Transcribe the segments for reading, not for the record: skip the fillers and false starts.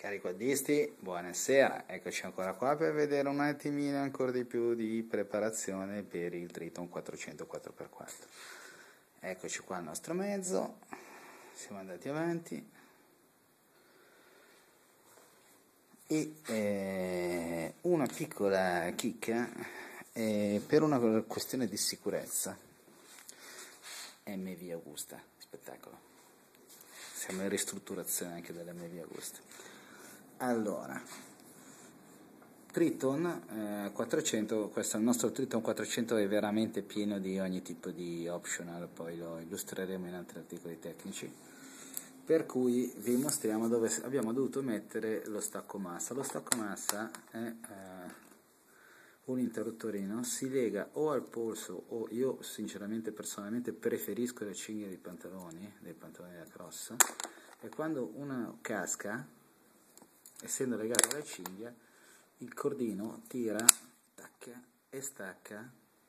Cari quaddisti, buonasera, eccoci ancora qua per vedere un attimino ancora di più di preparazione per il Triton 400 4x4. Eccoci qua al nostro mezzo, siamo andati avanti e una piccola chicca per una questione di sicurezza. MV Augusta, spettacolo. Siamo in ristrutturazione anche dell'MV Augusta. Allora, Triton 400, questo è il nostro Triton 400, è veramente pieno di ogni tipo di optional, poi lo illustreremo in altri articoli tecnici, per cui vi mostriamo dove abbiamo dovuto mettere lo stacco massa. Lo stacco massa è un interruttorino, si lega o al polso o io sinceramente personalmente preferisco le cinghie dei pantaloni da cross, e quando uno casca, essendo legato alla cinghia, il cordino tira, tacca e stacca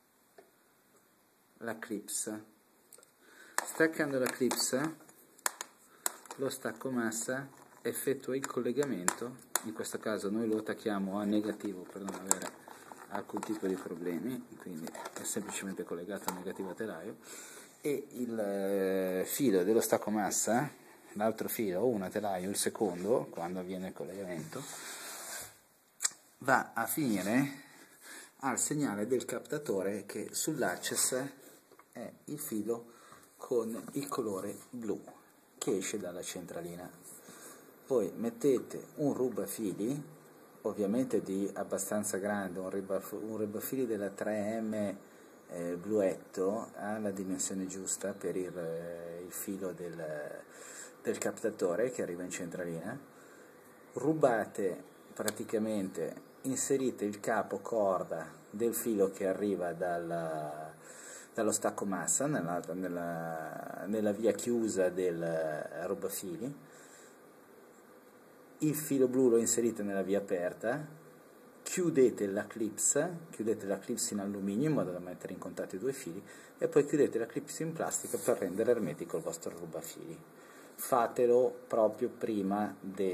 la clips. Staccando la clips, lo stacco massa effettua il collegamento. In questo caso noi lo attacchiamo a negativo per non avere alcun tipo di problemi, quindi è semplicemente collegato a negativo a telaio, e il filo dello stacco massa, l'altro filo o una telaio, il secondo, quando avviene il collegamento, va a finire al segnale del captatore, che sull'access è il filo con il colore blu che esce dalla centralina. Poi mettete un rubafili, ovviamente di abbastanza grande, un rubafili della 3M bluetto, ha la dimensione giusta per il filo del captatore che arriva in centralina. Rubate praticamente, inserite il capo corda del filo che arriva dallo stacco massa nella via chiusa del rubafili, il filo blu lo inserite nella via aperta, chiudete la clips in alluminio in modo da mettere in contatto i due fili, e poi chiudete la clips in plastica per rendere ermetico il vostro rubafili. Fatelo proprio prima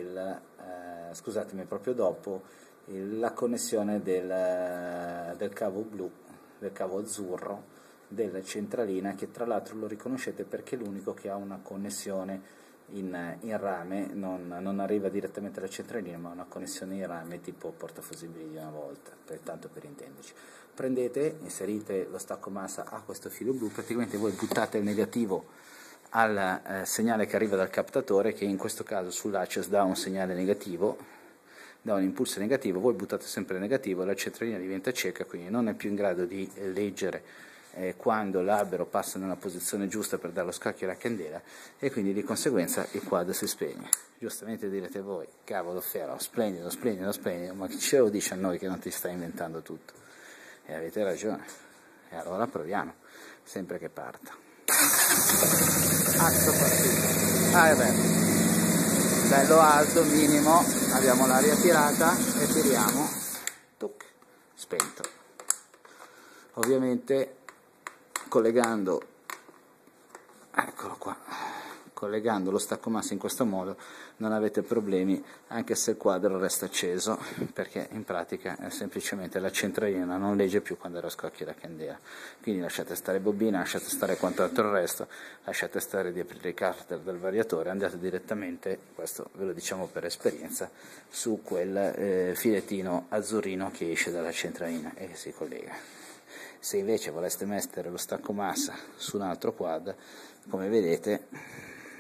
proprio dopo la connessione del cavo blu, del cavo azzurro della centralina, che tra l'altro lo riconoscete perché è l'unico che ha una connessione in rame, non arriva direttamente alla centralina, ma una connessione in rame tipo portafusibili di una volta, tanto per intenderci. Prendete, inserite lo stacco massa a questo filo blu, praticamente voi buttate il negativo al segnale che arriva dal captatore, che in questo caso sull'access dà un segnale negativo, dà un impulso negativo, voi buttate sempre il negativo, la centralina diventa cieca, quindi non è più in grado di leggere quando l'albero passa nella posizione giusta per dare lo scacchio alla candela, e quindi di conseguenza il quadro si spegne. Giustamente direte voi, cavolo Ferro, splendido, ma chi ce lo dice a noi che non ti stai inventando tutto? E avete ragione, e allora proviamo, sempre che parta. Atto partito. È bello alto, minimo, abbiamo l'aria tirata e tiriamo, tuc, spento. Ovviamente collegando lo stacco massa in questo modo non avete problemi, anche se il quadro resta acceso, perché in pratica è semplicemente la centralina non legge più quando scocchi la candela. Quindi lasciate stare bobina, lasciate stare quanto altro il resto, lasciate stare di aprire i carter del variatore, andate direttamente, questo ve lo diciamo per esperienza, su quel filettino azzurrino che esce dalla centralina e che si collega. Se invece voleste mettere lo stacco massa su un altro quad, come vedete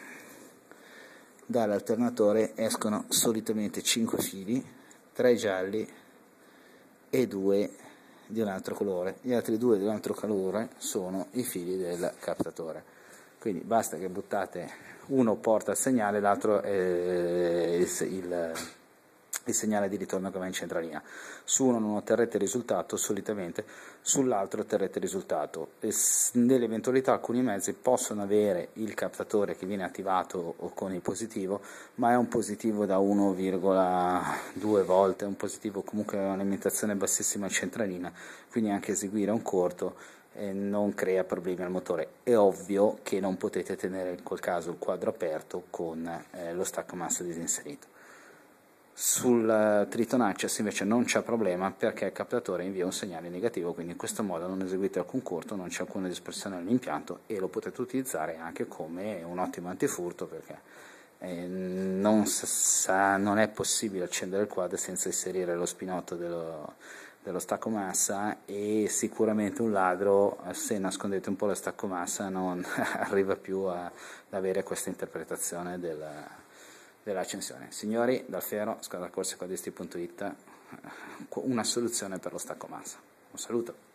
dall'alternatore escono solitamente 5 fili, 3 gialli e 2 di un altro colore. Gli altri 2 di un altro colore sono i fili del captatore, quindi basta che buttate, uno porta il segnale, l'altro è il segnale di ritorno che va in centralina. Su uno non otterrete risultato solitamente, sull'altro otterrete risultato. Nell'eventualità alcuni mezzi possono avere il captatore che viene attivato con il positivo, ma è un positivo da 1,2 volte, è un positivo comunque a un'alimentazione bassissima centralina, quindi anche eseguire un corto non crea problemi al motore. È ovvio che non potete tenere in quel caso il quadro aperto con lo stacco massa disinserito. Sul Triton Access invece non c'è problema perché il captatore invia un segnale negativo, quindi in questo modo non eseguite alcun curto, non c'è alcuna dispersione nell'impianto e lo potete utilizzare anche come un ottimo antifurto, perché non è possibile accendere il quad senza inserire lo spinotto dello stacco massa, e sicuramente un ladro, se nascondete un po' lo stacco massa, non arriva più ad avere questa interpretazione dell'accensione. Signori, dal Fiero, scadacorsecodisti.it, una soluzione per lo stacco massa. Un saluto.